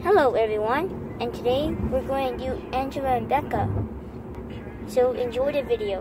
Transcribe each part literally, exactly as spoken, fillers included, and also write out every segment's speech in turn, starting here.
Hello everyone, and today we're going to do Angela and Becca. So enjoy the video.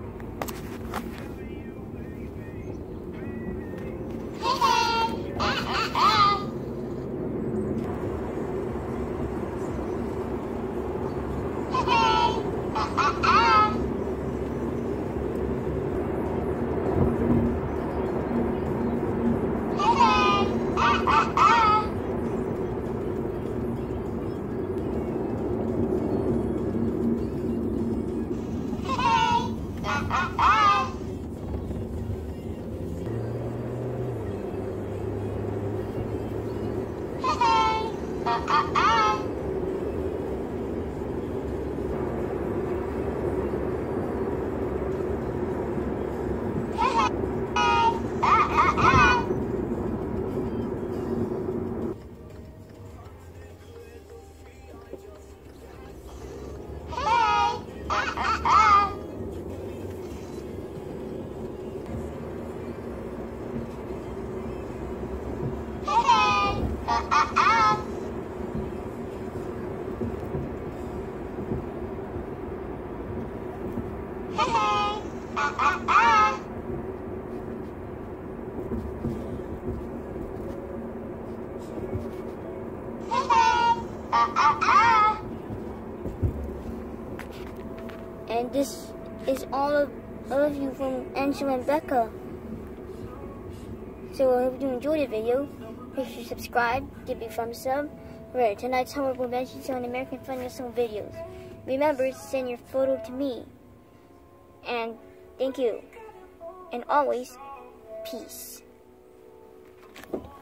And this is all of, all of you from Angela and Becca. So I hope you enjoyed the video. Make sure you subscribe, give me a thumbs up. Right, tonight's homework mentions on American Funny Song videos. Remember to send your photo to me. And thank you. And always, peace.